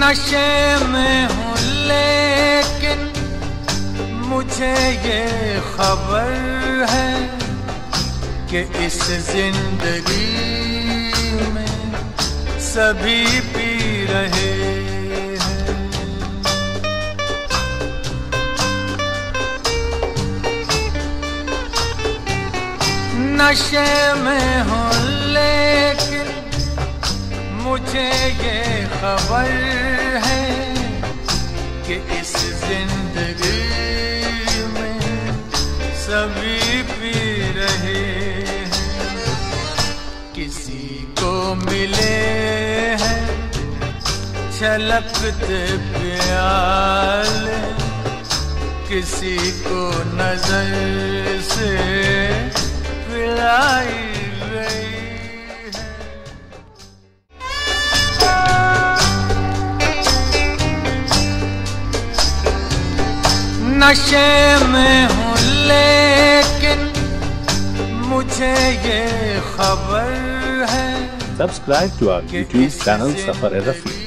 नशे में हूँ लेकिन मुझे ये खबर है कि इस जिंदगी में सभी पी रहे हैं। नशे में हूँ लेकिन मुझे ये खबर है कि इस जिंदगी में सभी पी रहे हैं। किसी को मिले हैं छलकते प्याले, किसी को नजर से पिलाई गई। नशे में हूँ लेकिन मुझे ये खबर है। Subscribe to our YouTube channel Safar Rafi.